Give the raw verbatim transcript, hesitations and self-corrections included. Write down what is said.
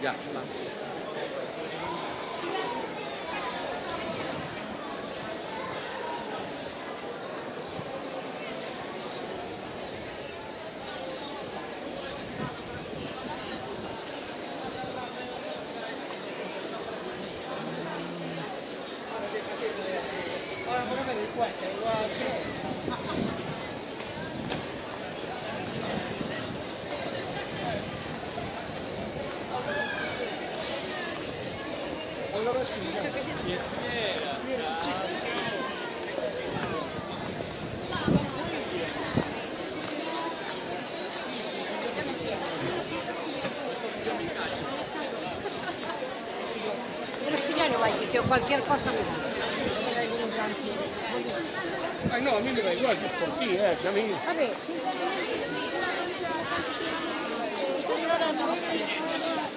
Ya, va. Ahora por me doy cuenta, igual sí. Allora sì, Cristiano vai che ho qualche cosa mi dà. ah no, a me mi va igual che sportivi, eh, a me... Vabbè.